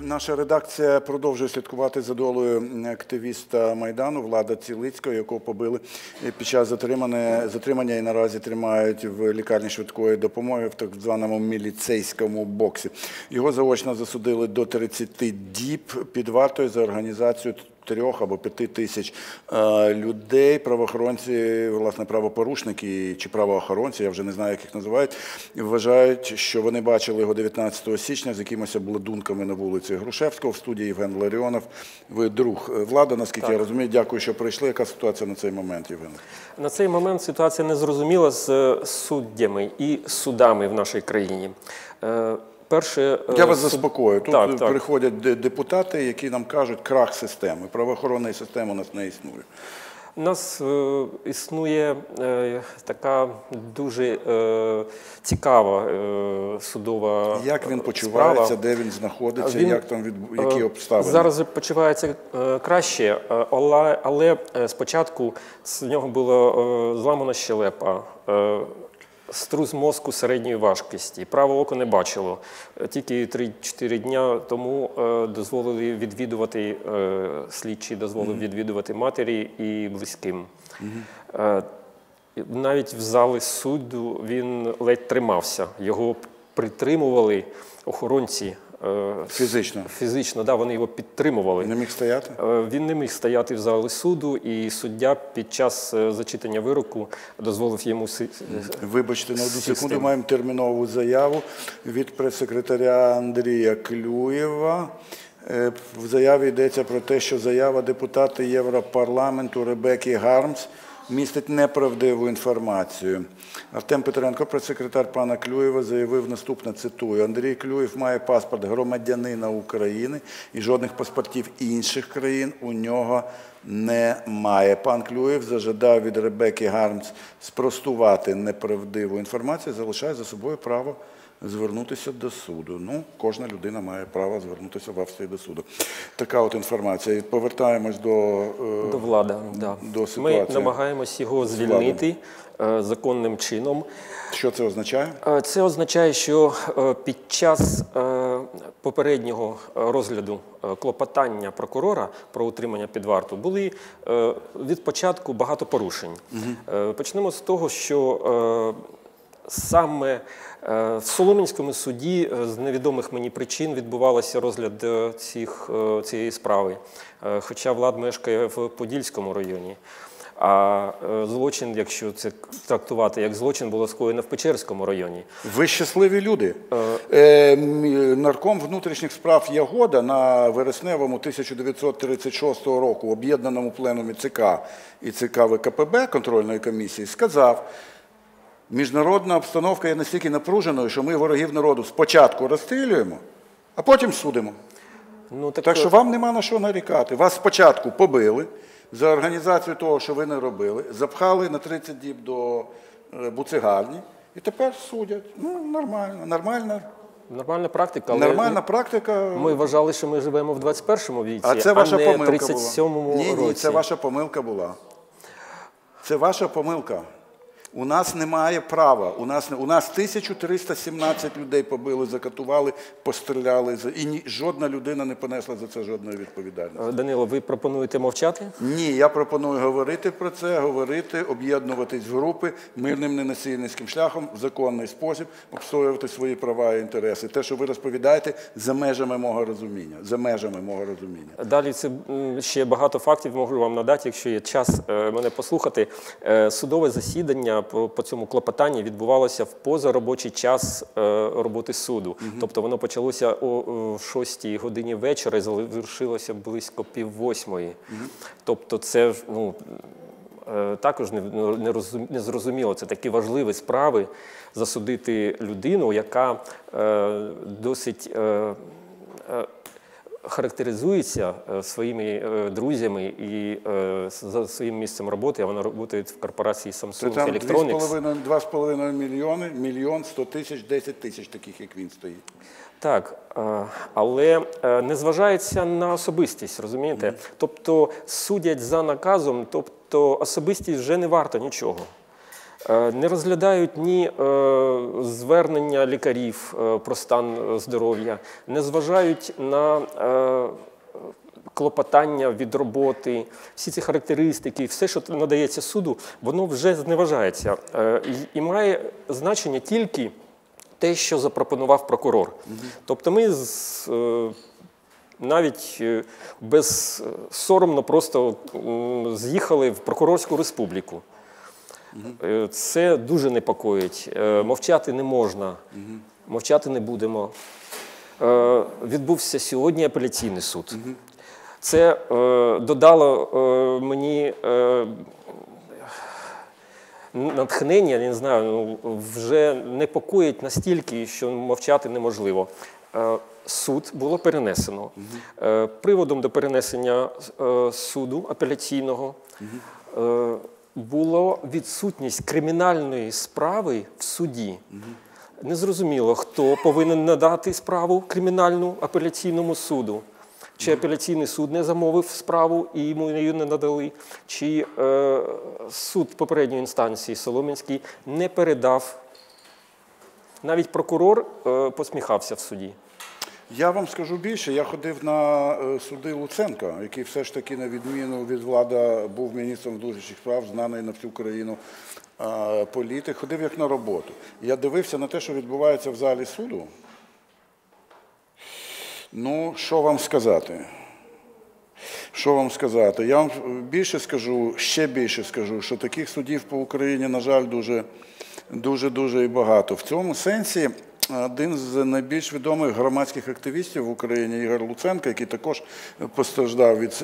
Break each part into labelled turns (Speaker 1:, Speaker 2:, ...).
Speaker 1: Наша редакція продовжує слідкувати за долею активіста Майдану Влада Цілицького, якого побили під час затримання і наразі тримають в лікарні швидкої допомоги в так званому міліцейському боксі. Його заочно засудили до 30 діб під вартою за організацію 3 або 5 тисяч людей. Правоохоронці, власне, правопорушники чи правоохоронці, я вже не знаю, як їх називають, вважають, що вони бачили його 19 січня з якимись обладунками на вулиці Грушевського. В студії Євген Ларіонов. Ви друг Влада, наскільки я розумію. Дякую, що прийшли. Яка ситуація на цей момент, Євген?
Speaker 2: На цей момент ситуація незрозуміла з суддями і судами в нашій країні.
Speaker 1: Я вас заспокою. Тут приходять депутати, які нам кажуть, крах системи. Правоохоронної системи у нас не існує.
Speaker 2: У нас існує така дуже цікава судова справа.
Speaker 1: Як він почувається, де він знаходиться, які обставини?
Speaker 2: Зараз почувається краще, але спочатку з нього була зламана щелепа, струс мозку середньої важкості, праве око не бачило. Тільки 3-4 дня тому дозволили відвідувати, слідчі дозволили відвідувати матері і близьким. Навіть в залі суду він ледь тримався. Його притримували охоронці.
Speaker 1: Фізично?
Speaker 2: Фізично, так, вони його підтримували.
Speaker 1: Не міг стояти?
Speaker 2: Він не міг стояти в залі суду, і суддя під час зачитання вироку дозволив йому сісти.
Speaker 1: Вибачте, на одну секунду, маємо термінову заяву від прес-секретаря Андрія Клюєва. В заяві йдеться про те, що заява депутата Європарламенту Ребекки Гармс містить неправдиву інформацію. Артем Петренко, прес-секретар пана Клюєва, заявив наступне, цитую: «Андрій Клюєв має паспорт громадянина України і жодних паспортів інших країн у нього немає». Пан Клюєв зажадав від Ребекки Гармс спростувати неправдиву інформацію, залишає за собою право звернутися до суду. Ну, кожна людина має право звернутися в Австрії до суду. Така от інформація. Повертаємось до
Speaker 2: Влади.
Speaker 1: До ситуації.
Speaker 2: Ми намагаємось його звільнити законним чином.
Speaker 1: Що це означає?
Speaker 2: Це означає, що під час попереднього розгляду клопотання прокурора про утримання під вартою були від початку багато порушень. Почнемо з того, що саме в Солом'янському суді з невідомих мені причин відбувався розгляд цієї справи, хоча Влад мешкає в Подільському районі. А злочин, якщо це трактувати як злочин, було скоєно в Печерському районі.
Speaker 1: Ви щасливі люди. Нарком внутрішніх справ Ягода на вересневому 1936 року об'єднаному пленумі ЦК і ЦК ВКПБ контрольної комісії сказав: міжнародна обстановка є настільки напруженою, що ми ворогів народу спочатку розстрілюємо, а потім судимо. Так що вам нема на що нарікати. Вас спочатку побили за організацію того, що ви не робили, запхали на 30 діб до буцегарні і тепер судять. Ну, нормально.
Speaker 2: Нормальна практика, але ми вважали, що ми живемо в 21 віці,
Speaker 1: а не
Speaker 2: в 37-му році.
Speaker 1: Ні, це ваша помилка була. Це ваша помилка. У нас немає права. У нас 1317 людей побили, закатували, постріляли. І жодна людина не понесла за це жодної відповідальності.
Speaker 2: Данило, ви пропонуєте мовчати?
Speaker 1: Ні, я пропоную говорити про це, об'єднуватись в групи, мирним ненасильницьким шляхом, в законний спосіб, обстоювати свої права і інтереси. Те, що ви розповідаєте, за межами мого розуміння.
Speaker 2: Далі це ще багато фактів можу вам надати, якщо є час мене послухати. Судове засідання по цьому клопотанні відбувалося в позаробочий час роботи суду. Тобто воно почалося о 6 годині вечора і завершилося близько 7:30. Тобто це також незрозуміло. Це такі важливі справи засудити людину, яка досить характеризується своїми друзями і за своїм місцем роботи, а вона працює в корпорації Samsung Electronics.
Speaker 1: Це там 2,5 мільйони, 1 100 000, 10 тисяч таких, як він стоїть.
Speaker 2: Так, але не зважається на особистість, розумієте? Тобто судять за наказом, тобто особистість вже не варта нічого. Не розглядають ні звернення лікарів про стан здоров'я, не зважають на клопотання від роботи, всі ці характеристики, все, що надається суду, воно вже зневажається. І має значення тільки те, що запропонував прокурор. Тобто ми навіть безсоромно просто з'їхали в прокурорську республіку. Це дуже непокоїть. Мовчати не можна, мовчати не будемо. Відбувся сьогодні апеляційний суд. Це додало мені натхнення, я не знаю, вже непокоїть настільки, що мовчати неможливо. Суд було перенесено. Приводом до перенесення суду апеляційного була відсутність кримінальної справи в суді. Незрозуміло, хто повинен надати справу кримінальну апеляційному суду. Чи апеляційний суд не замовив справу і йому її не надали, чи суд попередньої інстанції Солом'янський не передав. Навіть прокурор посміхався в суді.
Speaker 1: Я вам скажу більше, я ходив на суди Луценка, який все ж таки, на відміну від влади, був міністром внутрішніх справ, знаний на всю країну політик, ходив як на роботу. Я дивився на те, що відбувається в залі суду. Ну, що вам сказати? Що вам сказати? Я вам більше скажу, ще більше скажу, що таких судів по Україні, на жаль, дуже і багато. В цьому сенсі один з найбільш відомих громадських активістів в Україні, Ігор Луценко, який також постраждав від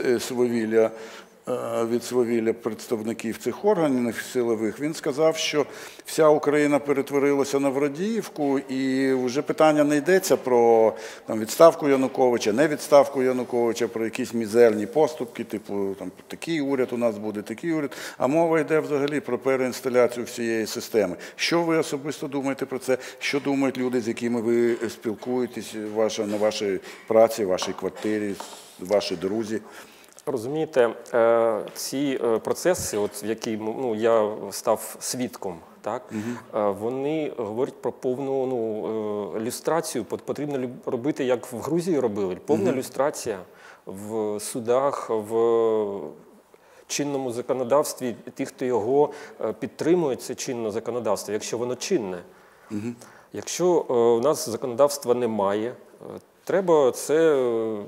Speaker 1: свавілля представників цих органів силових, він сказав, що вся Україна перетворилася на Врадіївку, і вже питання не йдеться про відставку Януковича, не відставку Януковича, про якісь мізерні поступки, типу такий уряд у нас буде, такий уряд, а мова йде взагалі про переінсталяцію всієї системи. Що ви особисто думаєте про це? Що думають люди, з якими ви спілкуєтесь на вашій праці, вашій квартирі, ваші друзі?
Speaker 2: Розумієте, ці процеси, в які я став свідком, так, вони говорять про повну люстрацію. Потрібно робити, як в Грузії робили. Повна люстрація в судах, в чинному законодавстві, тих, хто його підтримує, це чинне законодавство, якщо воно чинне. Якщо у нас законодавства немає, треба це,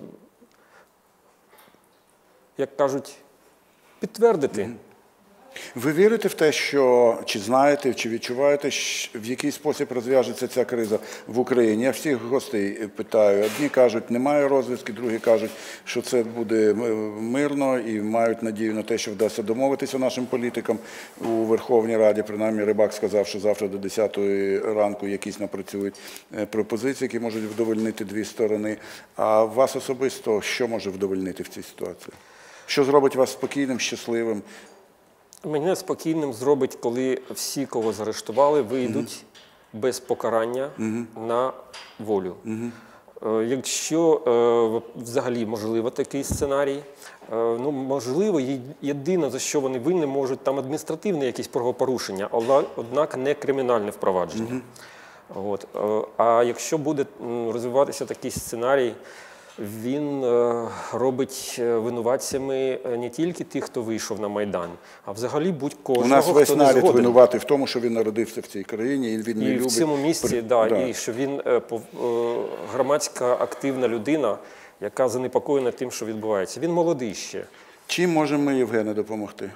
Speaker 2: як кажуть, підтвердити.
Speaker 1: Ви вірите в те, що, чи знаєте, чи відчуваєте, в який спосіб розв'яжеться ця криза в Україні? Я всіх гостей питаю. Одні кажуть, немає розв'язки, другі кажуть, що це буде мирно і мають надію на те, що вдасться домовитися нашим політикам у Верховній Раді. Принаймні, Рибак сказав, що завтра до 10-ї ранку якісь напрацюють пропозиції, які можуть вдовольнити дві сторони. А вас особисто що може вдовольнити в цій ситуації? Що зробить вас спокійним, щасливим?
Speaker 2: Мене спокійним зробить, коли всі, кого заарештували, вийдуть без покарання на волю. Якщо взагалі можливо такий сценарій, можливо, єдине, за що вони винні, можуть там адміністративне якісь правопорушення, однак не кримінальне впровадження. А якщо буде розвиватися такий сценарій, він робить винуватцями не тільки тих, хто вийшов на Майдан, а взагалі будь-кожного, хто не згоден.
Speaker 1: У нас весь народ винуватий в тому, що він народився в цій країні, і він не любить.
Speaker 2: І в цьому місці, і що він громадська активна людина, яка занепокоєна тим, що відбувається. Він молодий ще.
Speaker 1: Чим можемо ми, Євгене, допомогти?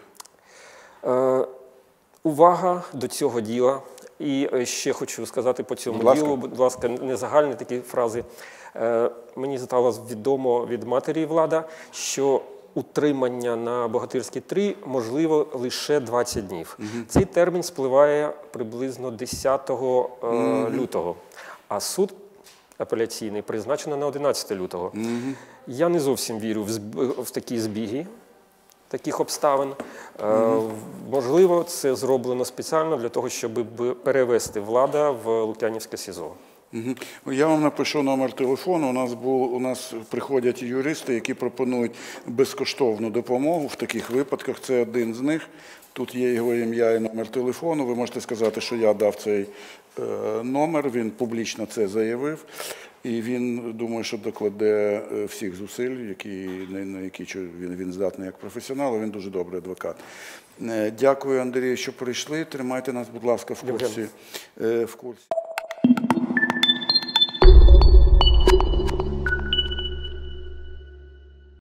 Speaker 2: Увага до цього діла. І ще хочу сказати по цьому ділу, будь ласка, не загальні такі фрази. Мені стало відомо від матері Влада, що утримання на Богатирській 3 можливо лише 20 днів. Цей термін спливає приблизно 10 лютого, а суд апеляційний призначено на 11 лютого. Я не зовсім вірю в такі збіги таких обставин. Можливо, це зроблено спеціально для того, щоб перевести Влада в Лук'янівське СІЗО.
Speaker 1: Я вам напишу номер телефону. У нас приходять юристи, які пропонують безкоштовну допомогу в таких випадках. Це один з них. Тут є його ім'я і номер телефону. Ви можете сказати, що я дав цей номер, він публічно це заявив. І він, думаю, що докладе всіх зусиль, на які він здатний як професіонал, він дуже добрий адвокат. Дякую, Андрію, що прийшли. Тримайте нас, будь ласка, в курсі.